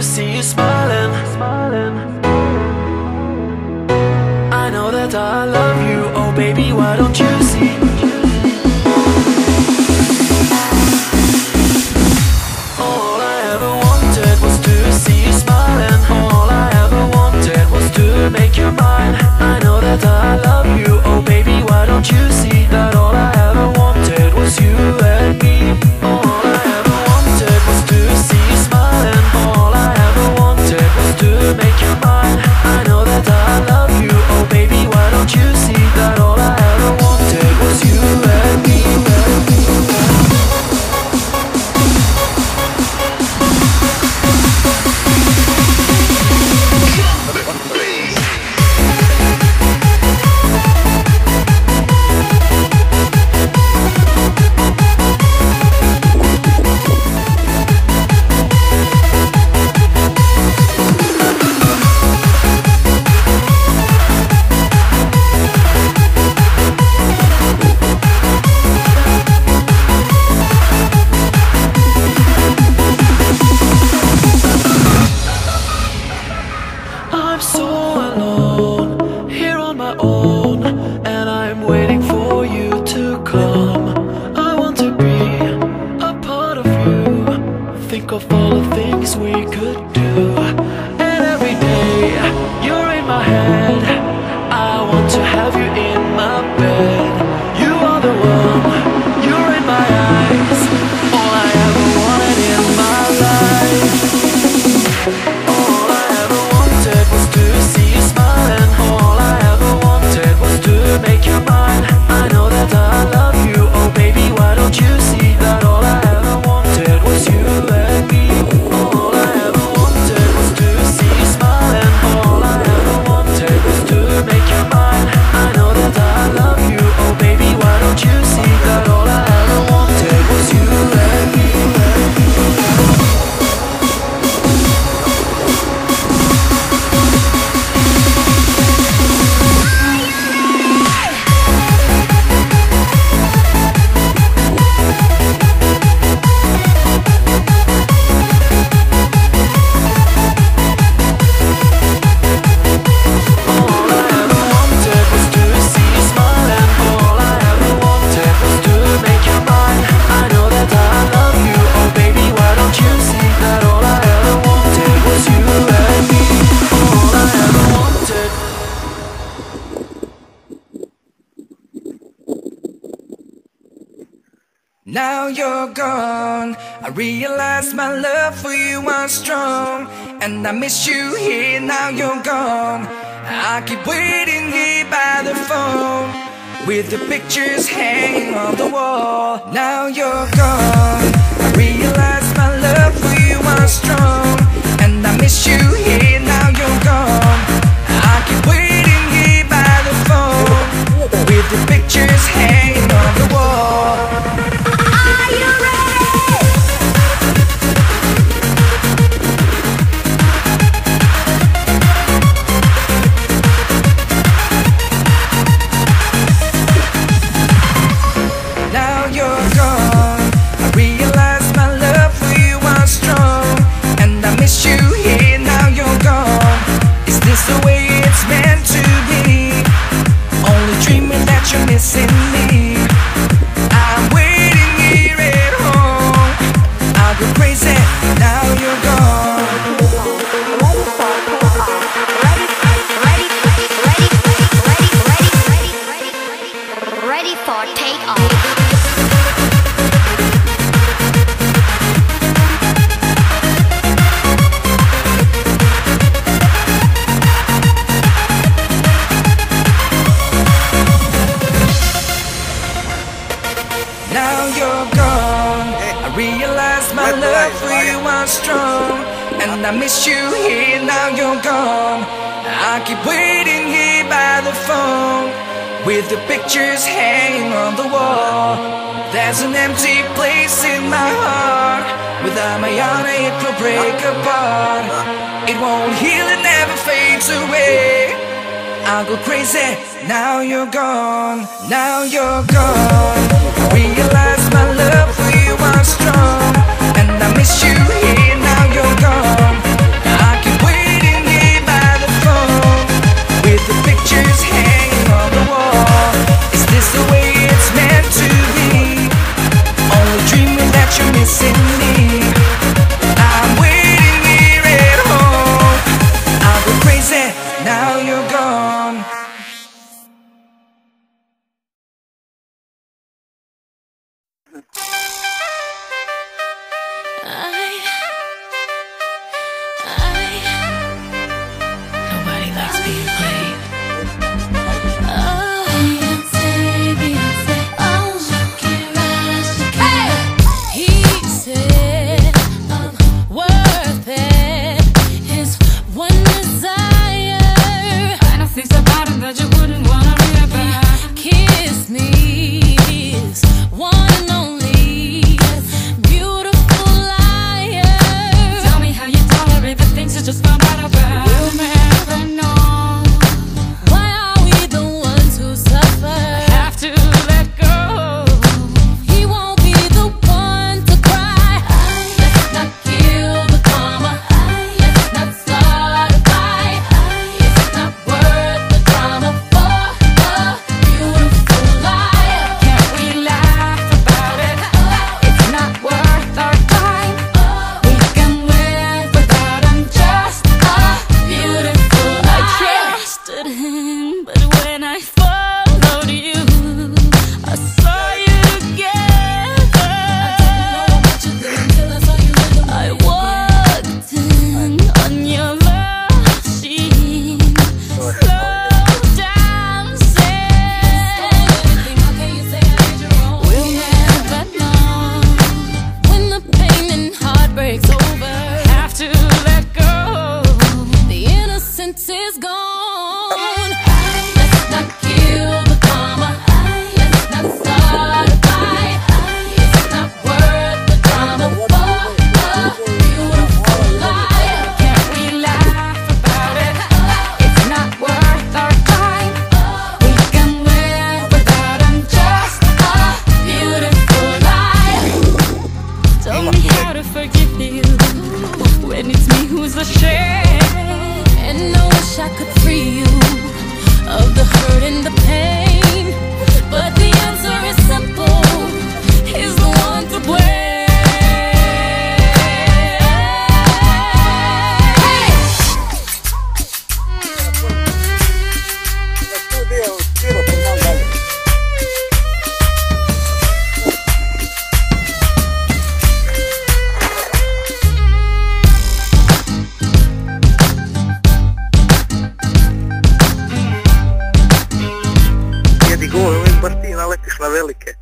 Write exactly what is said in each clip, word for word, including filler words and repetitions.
see you smiling. I know that I love you, oh baby, why don't you see? All I ever wanted was to see you smiling. All I ever wanted was to make you mine. I know that I love you, oh baby, why don't you see that all I ever wanted was you and me? All I ever wanted was to see you smiling. All I ever wanted was to make you mine. I know that I love you, oh baby, why don't you see that all I ever wanted was you and me? I'm so alone, here on my own, and I'm waiting for you to come. I want to be a part of you, think of all the things we could do. And every day, you're in my head, I want to have you in my bed. You are the one, you're in my eyes, all I ever wanted in my life. All I ever wanted was to see you smiling. All I ever wanted was to make you mine. I know that I love you, oh baby, why don't you see that all I ever wanted was you and me? All I ever wanted was to see you smiling. All I ever wanted was to make you mine. I know that I love you, oh baby, why don't you see that all I ever wanted was you and me? Now you're gone, I realize my love for you was strong, and I miss you here, now you're gone. I keep waiting here by the phone, with the pictures hanging on the wall. Now you're gone, I realize my love for you was strong, and I miss you here, now you're gone. I keep waiting here by the phone, with the pictures hanging on the wall. Missing me, I'm waiting here at home. I'll go crazy, now you're gone. Ready, ready, ready, ready, ready, ready, ready for takeoff. Now you're gone, I realize my love for you was strong, and I miss you here, now you're gone. I keep waiting here by the phone, with the pictures hanging on the wall. There's an empty place in my heart, without my honor it will break apart. It won't heal, it never fades away. I'll go crazy, now you're gone, now you're gone. I realize my love for you was strong, and I miss you here, now you're gone. missing me. I'm waiting here at home. I go crazy, now you're gone. Nobody likes being played. Just found out about. We'll never know. Why are we the ones who suffer? Have to let go. He won't be the one to cry. Let's not kill the karma. Let's not start a fight. It's not worth the drama for a beautiful life. Can't we laugh about it? It's not worth our time. We can live without him. Just beautiful. I trusted him, but when I followed you, I saw you together. I walked in on your machine, slow dancing. We'll never know when the pain and heartbreak's over. Have to let go. The innocence is gone. Let's not kill the karma. Let's not start a fight. It's not worth the drama for a beautiful life. Can't we laugh about it? It's not worth our time. We can live without him. Just a beautiful life. Tell me how to forgive you when it's me who's ashamed. And I wish I could free you of the hurt and the pain, but the answer is simple. He's the one to blame. Hey! Jedi govor, uvijek baš ti naletiš na velike.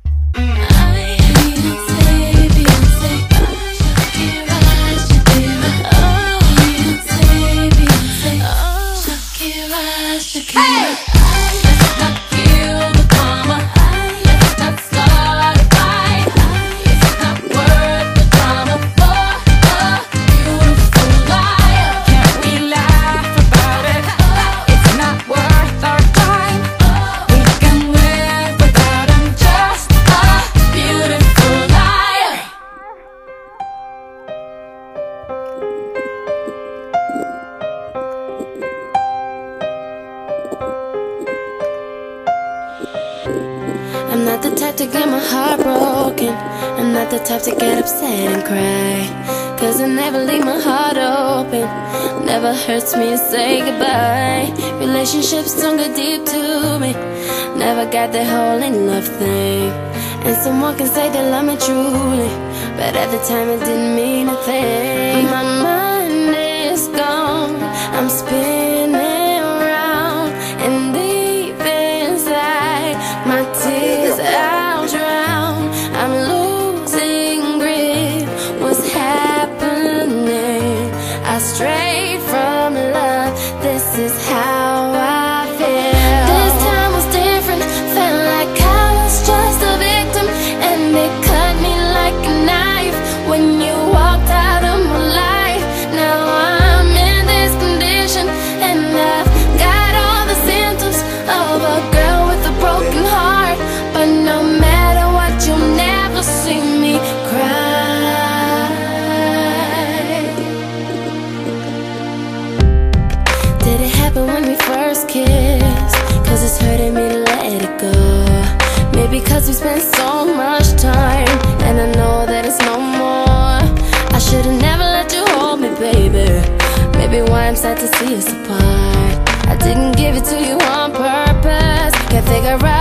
Hey! Let's not kill the karma. Let's not start a fight. It's not worth the drama for a beautiful life. Can't we laugh about it? It's not worth our time. We can live without him. Just a beautiful life. I'm not the type to get my heart broken. I'm not the type to get upset and cry, cause I never leave my heart open. Never hurts me to say goodbye. Relationships don't go deep to me. Never got the whole in love thing. And someone can say they love me truly, but at the time it didn't mean a thing. My mind is gone. I'm spinning around, and deep inside my tears I'll drown. I'm losing grip. What's happening? I strayed from love. This is how I feel. This time was different. Felt like I was just a victim, and it cut me like a knife when you walked out of my life. Now I'm in this condition, and I've got all the symptoms of a girl with a broken heart. But no matter what, you'll never see me cry. Did it happen when we first kissed? Cause it's hurting me to let it go. Maybe cause we spent so much time, and I know that it's no more. Maybe why I'm sad to see us apart. I didn't give it to you on purpose. Can't figure out